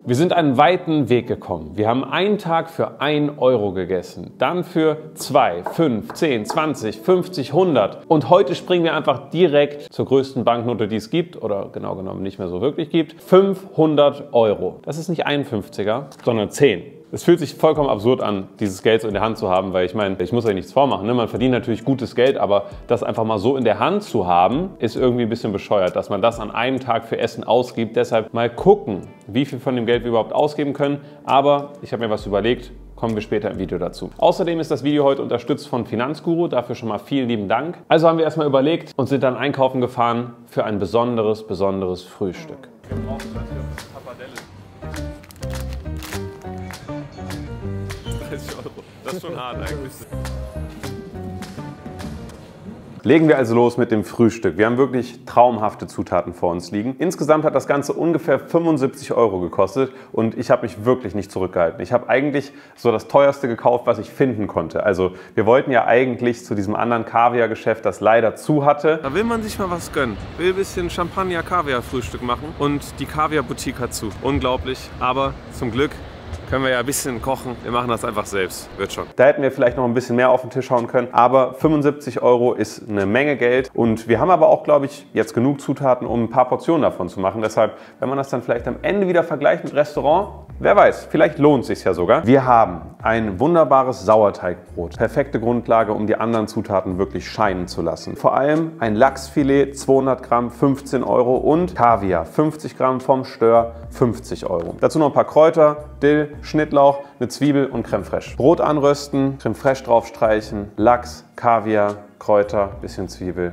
Wir sind einen weiten Weg gekommen. Wir haben einen Tag für 1 Euro gegessen, dann für 2, 5, 10, 20, 50, 100 und heute springen wir einfach direkt zur größten Banknote, die es gibt oder genau genommen nicht mehr so wirklich gibt. 500 Euro. Das ist nicht ein 50er, sondern 10. Es fühlt sich vollkommen absurd an, dieses Geld so in der Hand zu haben, weil ich meine, ich muss euch nichts vormachen, ne? Man verdient natürlich gutes Geld, aber das einfach mal so in der Hand zu haben, ist irgendwie ein bisschen bescheuert, dass man das an einem Tag für Essen ausgibt. Deshalb mal gucken, wie viel von dem Geld wir überhaupt ausgeben können. Aber ich habe mir was überlegt, kommen wir später im Video dazu. Außerdem ist das Video heute unterstützt von Finanzguru, dafür schon mal vielen lieben Dank. Also haben wir erstmal überlegt und sind dann einkaufen gefahren für ein besonderes Frühstück. Das ist schon hart eigentlich. Legen wir also los mit dem Frühstück. Wir haben wirklich traumhafte Zutaten vor uns liegen. Insgesamt hat das Ganze ungefähr 75 Euro gekostet und ich habe mich wirklich nicht zurückgehalten. Ich habe eigentlich so das teuerste gekauft, was ich finden konnte. Also wir wollten ja eigentlich zu diesem anderen Kaviar-Geschäft, das leider zu hatte. Da will man sich mal was gönnen. Will ein bisschen Champagner-Kaviar-Frühstück machen und die Kaviar-Boutique hat zu. Unglaublich, aber zum Glück können wir ja ein bisschen kochen. Wir machen das einfach selbst. Wird schon. Da hätten wir vielleicht noch ein bisschen mehr auf den Tisch hauen können. Aber 75 Euro ist eine Menge Geld. Und wir haben aber auch, glaube ich, jetzt genug Zutaten, um ein paar Portionen davon zu machen. Deshalb, wenn man das dann vielleicht am Ende wieder vergleicht mit Restaurant, wer weiß, vielleicht lohnt es sich ja sogar. Wir haben ein wunderbares Sauerteigbrot. Perfekte Grundlage, um die anderen Zutaten wirklich scheinen zu lassen. Vor allem ein Lachsfilet, 200 Gramm, 15 Euro und Kaviar, 50 Gramm vom Stör, 50 Euro. Dazu noch ein paar Kräuter, Dill, Schnittlauch, eine Zwiebel und Creme fraiche. Brot anrösten, Creme fraiche draufstreichen, Lachs, Kaviar, Kräuter, bisschen Zwiebel.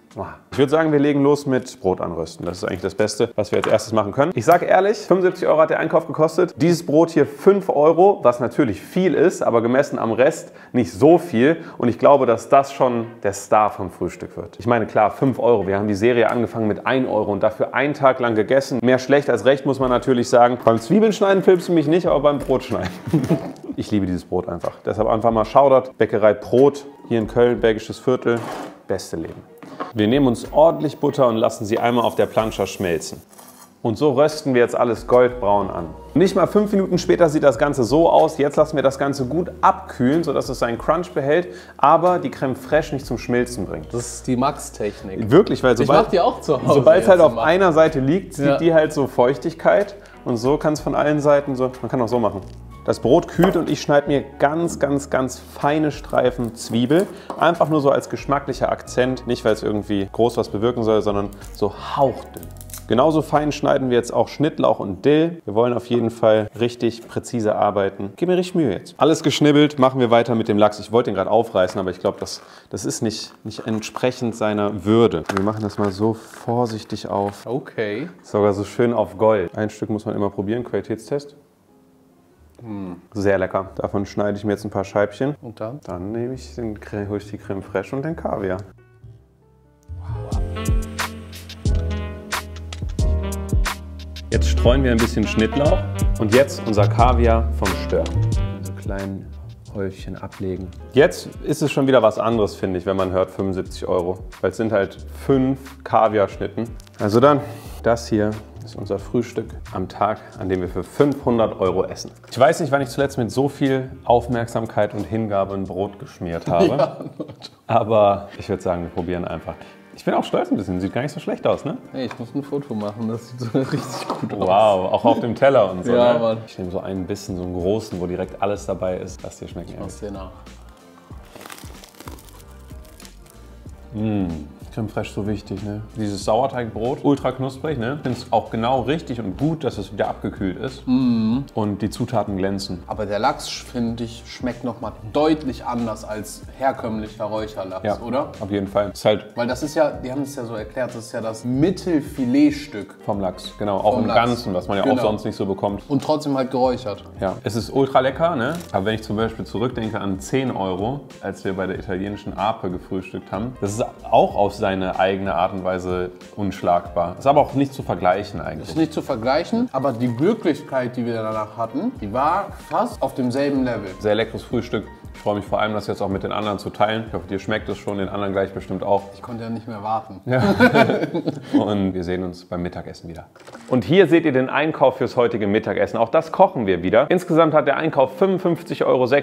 Ich würde sagen, wir legen los mit Brot anrösten. Das ist eigentlich das Beste, was wir als erstes machen können. Ich sage ehrlich, 75 Euro hat der Einkauf gekostet. Dieses Brot hier 5 Euro, was natürlich viel ist, aber gemessen am Rest nicht so viel. Und ich glaube, dass das schon der Star vom Frühstück wird. Ich meine, klar, 5 Euro. Wir haben die Serie angefangen mit 1 Euro und dafür einen Tag lang gegessen. Mehr schlecht als recht, muss man natürlich sagen. Beim Zwiebeln schneiden filmst du mich nicht, aber beim Brot schneiden. Ich liebe dieses Brot einfach. Deshalb einfach mal Shoutout. Bäckerei Brot, hier in Köln, Bergisches Viertel. Beste Leben. Wir nehmen uns ordentlich Butter und lassen sie einmal auf der Plancha schmelzen. Und so rösten wir jetzt alles goldbraun an. Nicht mal 5 Minuten später sieht das Ganze so aus. Jetzt lassen wir das Ganze gut abkühlen, sodass es seinen Crunch behält, aber die Creme fraiche nicht zum Schmilzen bringt. Das ist die Max-Technik. Wirklich, weil sobald es halt auf einer Seite liegt, sieht die halt so Feuchtigkeit. Und so kann es von allen Seiten so, man kann auch so machen. Das Brot kühlt und ich schneide mir ganz feine Streifen Zwiebel. Einfach nur so als geschmacklicher Akzent. Nicht, weil es irgendwie groß was bewirken soll, sondern so hauchdünn. Genauso fein schneiden wir jetzt auch Schnittlauch und Dill. Wir wollen auf jeden Fall richtig präzise arbeiten. Gib mir richtig Mühe jetzt. Alles geschnibbelt, machen wir weiter mit dem Lachs. Ich wollte den gerade aufreißen, aber ich glaube, das ist nicht entsprechend seiner Würde. Wir machen das mal so vorsichtig auf. Okay. Sogar so schön auf Gold. Ein Stück muss man immer probieren, Qualitätstest. Sehr lecker. Davon schneide ich mir jetzt ein paar Scheibchen. Und dann? Dann hole ich die Creme fraiche und den Kaviar. Wow. Jetzt streuen wir ein bisschen Schnittlauch und jetzt unser Kaviar vom Stör. So kleinen Häufchen ablegen. Jetzt ist es schon wieder was anderes, finde ich, wenn man hört 75 Euro. Weil es sind halt 5 Kaviarschnitten. Also dann das hier. Das ist unser Frühstück am Tag, an dem wir für 500 Euro essen. Ich weiß nicht, wann ich zuletzt mit so viel Aufmerksamkeit und Hingabe ein Brot geschmiert habe. Ja. Aber ich würde sagen, wir probieren einfach. Ich bin auch stolz ein bisschen, sieht gar nicht so schlecht aus, ne? Hey, ich muss ein Foto machen, das sieht so richtig gut aus. Wow, auch auf dem Teller und so, ja, ne? Mann. Ich nehme so einen Bissen, so einen großen, wo direkt alles dabei ist. Lass dir schmecken. Ich mach's dir nach. Creme fraiche so wichtig, ne? Dieses Sauerteigbrot, ultra knusprig, ne? Ich finde es auch genau richtig und gut, dass es wieder abgekühlt ist. Und die Zutaten glänzen. Aber der Lachs, finde ich, schmeckt nochmal deutlich anders als herkömmlicher Räucherlachs, ja, oder? Auf jeden Fall. Ist halt weil das ist ja, die haben es ja so erklärt, das ist ja das Mittelfiletstück. Vom Lachs, genau. Auch im Ganzen, was man ja auch sonst nicht so bekommt. Und trotzdem halt geräuchert. Ja, es ist ultra lecker, ne? Aber wenn ich zum Beispiel zurückdenke an 10 Euro, als wir bei der italienischen Ape gefrühstückt haben, das ist auch auf seine eigene Art und Weise unschlagbar. Ist aber auch nicht zu vergleichen eigentlich. Ist nicht zu vergleichen, aber die Glücklichkeit, die wir danach hatten, die war fast auf demselben Level. Sehr leckeres Frühstück. Ich freue mich vor allem, das jetzt auch mit den anderen zu teilen. Ich hoffe, dir schmeckt es schon, den anderen gleich bestimmt auch. Ich konnte ja nicht mehr warten. Ja. Und wir sehen uns beim Mittagessen wieder. Und hier seht ihr den Einkauf fürs heutige Mittagessen. Auch das kochen wir wieder. Insgesamt hat der Einkauf 55,56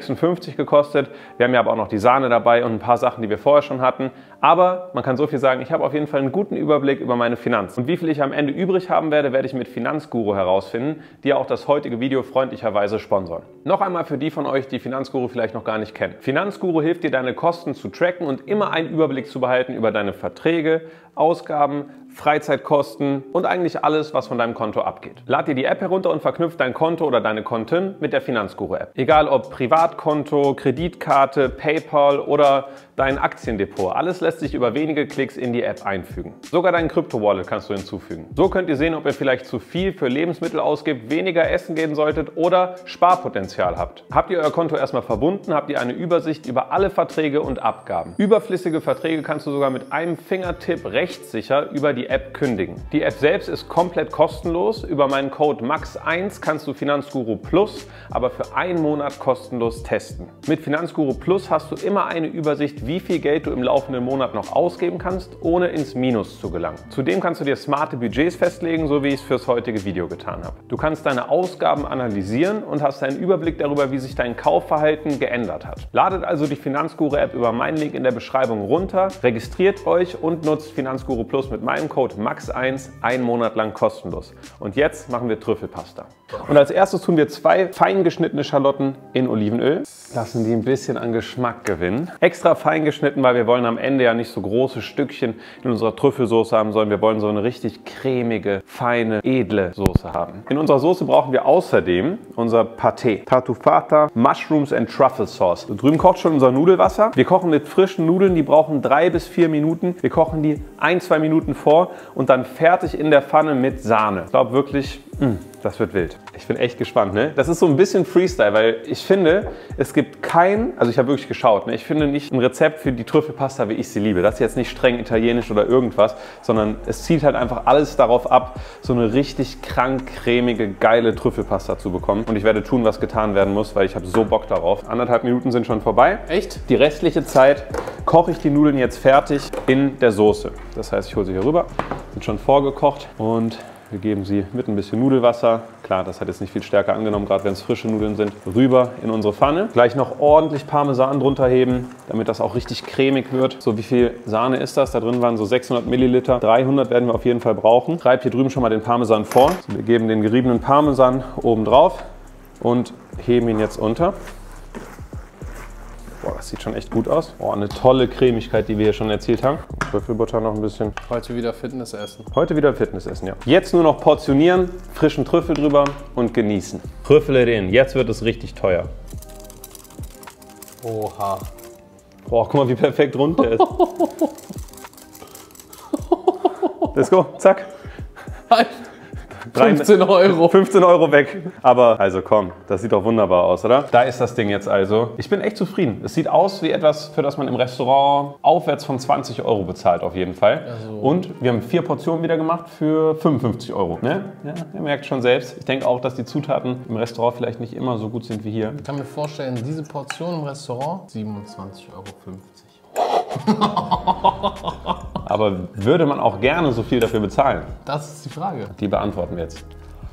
€ gekostet. Wir haben ja aber auch noch die Sahne dabei und ein paar Sachen, die wir vorher schon hatten. Aber man kann so viel sagen, ich habe auf jeden Fall einen guten Überblick über meine Finanzen. Und wie viel ich am Ende übrig haben werde, werde ich mit Finanzguru herausfinden, die auch das heutige Video freundlicherweise sponsoren. Noch einmal für die von euch, die Finanzguru vielleicht noch gar nicht kennen. Finanzguru hilft dir, deine Kosten zu tracken und immer einen Überblick zu behalten über deine Verträge, Ausgaben, Freizeitkosten und eigentlich alles, was von deinem Konto abgeht. Lad dir die App herunter und verknüpft dein Konto oder deine Konten mit der Finanzguru-App. Egal ob Privatkonto, Kreditkarte, PayPal oder dein Aktiendepot, alles lässt sich über wenige Klicks in die App einfügen. Sogar dein Krypto-Wallet kannst du hinzufügen. So könnt ihr sehen, ob ihr vielleicht zu viel für Lebensmittel ausgibt, weniger essen gehen solltet oder Sparpotenzial habt. Habt ihr euer Konto erstmal verbunden, habt ihr eine Übersicht über alle Verträge und Abgaben. Überflüssige Verträge kannst du sogar mit einem Fingertipp rechtssicher über die App kündigen. Die App selbst ist komplett kostenlos. Über meinen Code MAX1 kannst du Finanzguru Plus aber für einen Monat kostenlos testen. Mit Finanzguru Plus hast du immer eine Übersicht, wie viel Geld du im laufenden Monat noch ausgeben kannst, ohne ins Minus zu gelangen. Zudem kannst du dir smarte Budgets festlegen, so wie ich es fürs heutige Video getan habe. Du kannst deine Ausgaben analysieren und hast einen Überblick darüber, wie sich dein Kaufverhalten geändert hat. Ladet also die Finanzguru App über meinen Link in der Beschreibung runter, registriert euch und nutzt Finanzguru Plus mit meinem Code MAX1 einen Monat lang kostenlos. Und jetzt machen wir Trüffelpasta. Und als erstes tun wir 2 fein geschnittene Schalotten in Olivenöl. Lassen die ein bisschen an Geschmack gewinnen. Extra fein geschnitten, weil wir wollen am Ende ja nicht so große Stückchen in unserer Trüffelsoße haben, sondern wir wollen so eine richtig cremige, feine, edle Soße haben. In unserer Soße brauchen wir außerdem unser Pâté. Tartufata Mushrooms and Truffle Sauce. Da drüben kocht schon unser Nudelwasser. Wir kochen mit frischen Nudeln, die brauchen 3 bis 4 Minuten. Wir kochen die 1-2 Minuten vor und dann fertig in der Pfanne mit Sahne. Ich glaube wirklich, das wird wild. Ich bin echt gespannt, ne? Das ist so ein bisschen Freestyle, weil ich finde, es gibt also ich habe wirklich geschaut, ne? Ich finde nicht ein Rezept für die Trüffelpasta, wie ich sie liebe. Das ist jetzt nicht streng italienisch oder irgendwas, sondern es zielt halt einfach alles darauf ab, so eine richtig krank cremige, geile Trüffelpasta zu bekommen. Und ich werde tun, was getan werden muss, weil ich habe so Bock darauf. 1,5 Minuten sind schon vorbei. Echt? Die restliche Zeit koche ich die Nudeln jetzt fertig in der Soße. Das heißt, ich hole sie hier rüber, sind schon vorgekocht und wir geben sie mit ein bisschen Nudelwasser, klar, das hat jetzt nicht viel stärker angenommen, gerade wenn es frische Nudeln sind, rüber in unsere Pfanne. Gleich noch ordentlich Parmesan drunter heben, damit das auch richtig cremig wird. So, wie viel Sahne ist das? Da drin waren so 600 Milliliter. 300 werden wir auf jeden Fall brauchen. Reibt hier drüben schon mal den Parmesan vor. So, wir geben den geriebenen Parmesan oben drauf und heben ihn jetzt unter. Boah, das sieht schon echt gut aus. Boah, eine tolle Cremigkeit, die wir hier schon erzielt haben. Trüffelbutter noch ein bisschen. Heute wieder Fitness essen. Heute wieder Fitness essen, ja. Jetzt nur noch portionieren, frischen Trüffel drüber und genießen. Trüffelerin, jetzt wird es richtig teuer. Oha. Boah, guck mal, wie perfekt rund der ist. Let's go, zack. 15 Euro. 15 Euro weg. Aber also komm, das sieht doch wunderbar aus, oder? Da ist das Ding jetzt also. Ich bin echt zufrieden. Es sieht aus wie etwas, für das man im Restaurant aufwärts von 20 Euro bezahlt auf jeden Fall. Also. Und wir haben 4 Portionen wieder gemacht für 55 Euro. Ne? Ja, ihr merkt schon selbst. Ich denke auch, dass die Zutaten im Restaurant vielleicht nicht immer so gut sind wie hier. Ich kann mir vorstellen, diese Portion im Restaurant 27,50 Euro. Aber würde man auch gerne so viel dafür bezahlen? Das ist die Frage. Die beantworten wir jetzt.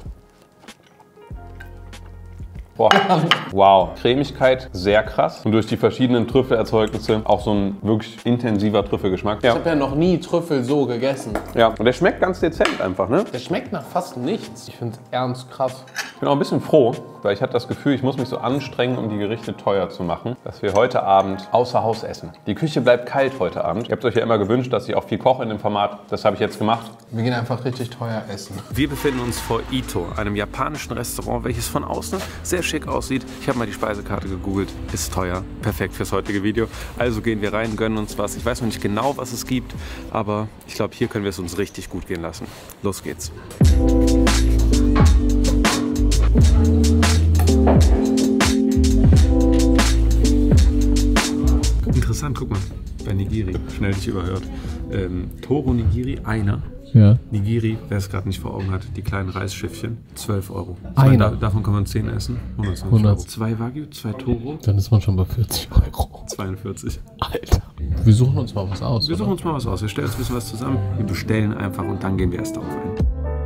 Boah. Wow, Cremigkeit sehr krass und durch die verschiedenen Trüffelerzeugnisse auch so ein wirklich intensiver Trüffelgeschmack. Ja. Ich habe ja noch nie Trüffel so gegessen. Ja, und der schmeckt ganz dezent einfach, ne? Der schmeckt nach fast nichts. Ich finde es ernst krass. Ich bin auch ein bisschen froh, weil ich hatte das Gefühl, ich muss mich so anstrengen, um die Gerichte teuer zu machen, dass wir heute Abend außer Haus essen. Die Küche bleibt kalt heute Abend. Ihr habt euch ja immer gewünscht, dass ich auch viel koche in dem Format. Das habe ich jetzt gemacht. Wir gehen einfach richtig teuer essen. Wir befinden uns vor Ito, einem japanischen Restaurant, welches von außen sehr schick aussieht. Ich habe mal die Speisekarte gegoogelt. Ist teuer. Perfekt fürs heutige Video. Also gehen wir rein, gönnen uns was. Ich weiß noch nicht genau, was es gibt, aber ich glaube, hier können wir es uns richtig gut gehen lassen. Los geht's. Interessant, guck mal. Bei Nigiri, schnell dich überhört. Toro Nigiri, einer. Ja. Nigiri, wer es gerade nicht vor Augen hat, die kleinen Reisschiffchen, 12 Euro. Einer. Davon kann man 10 essen. 120 100. Euro. 2 Wagyu, 2 Toro, Dann ist man schon bei 40 Euro. 42. Alter. Wir suchen uns mal was aus. Wir suchen uns mal was aus. Wir stellen uns ein bisschen was zusammen. Wir bestellen einfach und dann gehen wir erst darauf ein.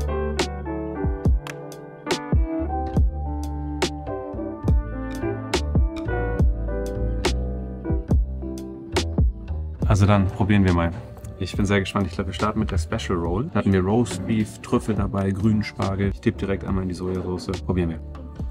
Also dann probieren wir mal. Ich bin sehr gespannt. Ich glaube, wir starten mit der Special Roll. Da hatten wir Roast Beef, Trüffel dabei, grünen Spargel. Ich tippe direkt einmal in die Sojasauce. Probieren wir.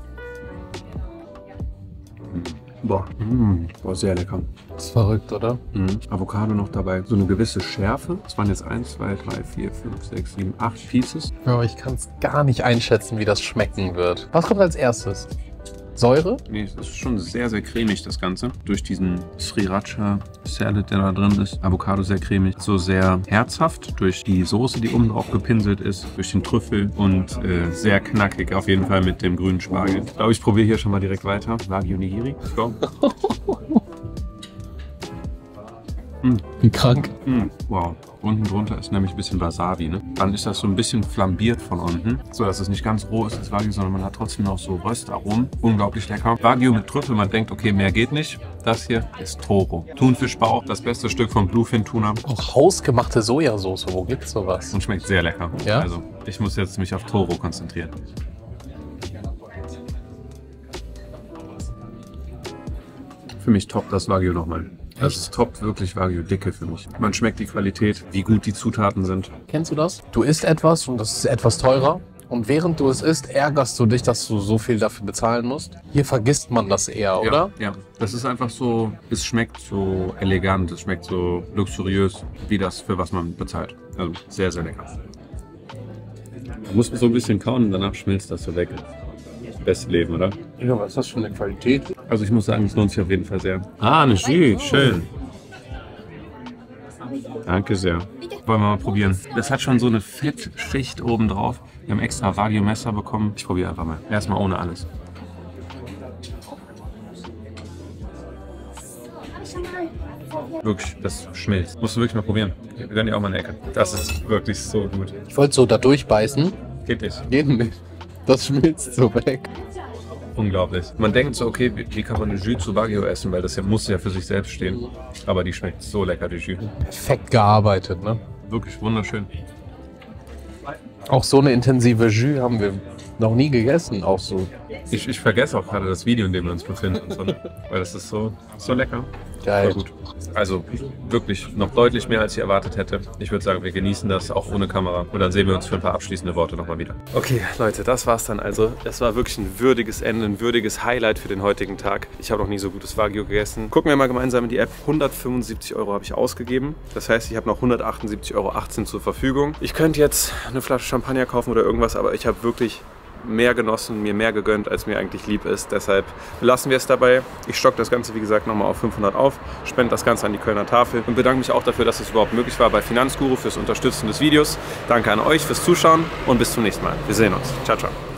Boah, boah, sehr lecker. Das ist verrückt, oder? Avocado noch dabei. So eine gewisse Schärfe. Es waren jetzt 1, 2, 3, 4, 5, 6, 7, 8 Pieces. Ja, aber ich kann es gar nicht einschätzen, wie das schmecken wird. Was kommt als erstes? Säure? Nee, es ist schon sehr, sehr cremig, das Ganze. Durch diesen Sriracha Salad, der da drin ist. Avocado sehr cremig. So sehr herzhaft durch die Soße, die oben drauf gepinselt ist. Durch den Trüffel und sehr knackig. Auf jeden Fall mit dem grünen Spargel. Ich glaube, ich probiere hier schon mal direkt weiter. Wagyu Nigiri. Let's go. Wie krank. Wow. Unten drunter ist nämlich ein bisschen Wasabi, ne? Dann ist das so ein bisschen flambiert von unten, so dass es nicht ganz roh ist, das Wagyu, sondern man hat trotzdem noch so Röstaromen. Unglaublich lecker. Wagyu mit Trüffel, man denkt, okay, mehr geht nicht. Das hier ist Toro. Thunfischbauch, das beste Stück vom Bluefin Tuna Auch hausgemachte Sojasauce, wo gibt's sowas? und schmeckt sehr lecker. Ja? Also, ich muss jetzt mich auf Toro konzentrieren. Für mich toppt das Wagyu nochmal. Das ist toppt wirklich Wagyu-Dicke für mich. Man schmeckt die Qualität, wie gut die Zutaten sind. Kennst du das? Du isst etwas und das ist etwas teurer. Und während du es isst, ärgerst du dich, dass du so viel dafür bezahlen musst. Hier vergisst man das eher, oder? Ja, das ist einfach so, es schmeckt so elegant, es schmeckt so luxuriös, wie das, für was man bezahlt. Also sehr, sehr lecker. Man muss so ein bisschen kauen und danach schmilzt das so weg. Beste Leben, oder? Ja, was ist das für eine Qualität? Also ich muss sagen, es lohnt sich auf jeden Fall sehr. Ah, eine Jus, schön. Danke sehr. Wollen wir mal probieren. Das hat schon so eine Fettschicht oben drauf. Wir haben extra Wagyu-Messer bekommen. Ich probiere einfach mal. Erstmal ohne alles. Wirklich, das schmilzt. Musst du wirklich mal probieren. Wir gönnen dir auch mal eine Ecke. Das ist wirklich so gut. Ich wollte so da durchbeißen. Geht nicht. Geht nicht. Das schmilzt so weg. Unglaublich. Man denkt so, okay, wie kann man eine Jus zu Wagyu essen, weil das ja muss ja für sich selbst stehen. Aber die schmeckt so lecker, die Jus. Perfekt gearbeitet, ne? Wirklich wunderschön. Auch so eine intensive Jus haben wir noch nie gegessen. Auch so Ich vergesse auch gerade das Video, in dem wir uns befinden. So, ne? Weil das ist so lecker. geil. Voll gut. Also wirklich noch deutlich mehr, als ich erwartet hätte. Ich würde sagen, wir genießen das auch ohne Kamera. Und dann sehen wir uns für ein paar abschließende Worte nochmal wieder. Okay, Leute, das war's dann also. Es war wirklich ein würdiges Ende, ein würdiges Highlight für den heutigen Tag. Ich habe noch nie so gutes Wagyu gegessen. Gucken wir mal gemeinsam in die App. 175 Euro habe ich ausgegeben. Das heißt, ich habe noch 178,18 Euro zur Verfügung. Ich könnte jetzt eine Flasche Champagner kaufen oder irgendwas, aber ich habe wirklich mehr genossen, mir mehr gegönnt, als mir eigentlich lieb ist. Deshalb lassen wir es dabei. Ich stocke das Ganze, wie gesagt, nochmal auf 500 auf, spende das Ganze an die Kölner Tafel und bedanke mich auch dafür, dass es überhaupt möglich war bei Finanzguru fürs Unterstützen des Videos. Danke an euch fürs Zuschauen und bis zum nächsten Mal. Wir sehen uns. Ciao, ciao.